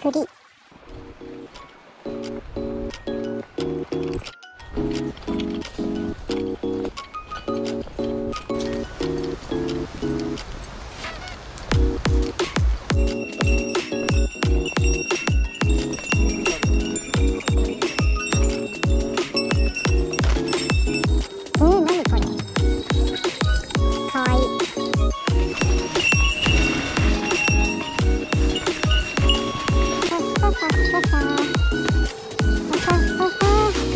栗。何これ。かわいい。ささささささささ。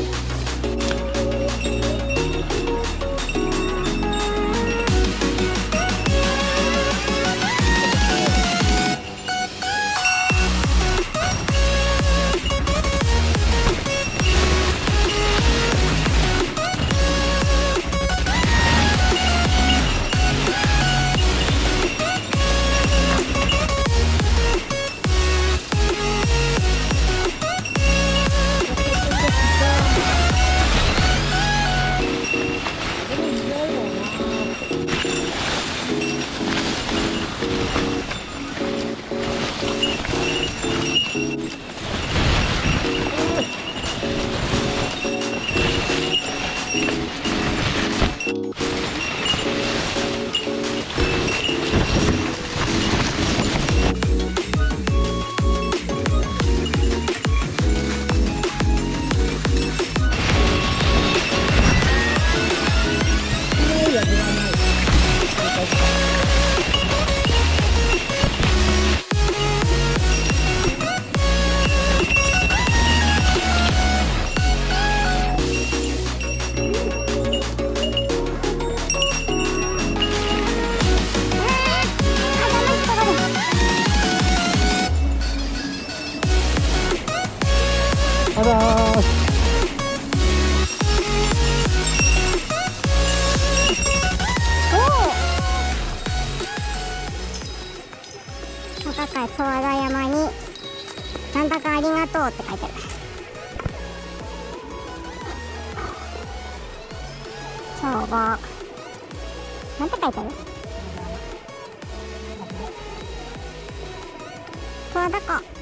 あらー。 小高い十和田山になんだかありがとうって書いてある。帳簿なんて書いてある。十和田湖。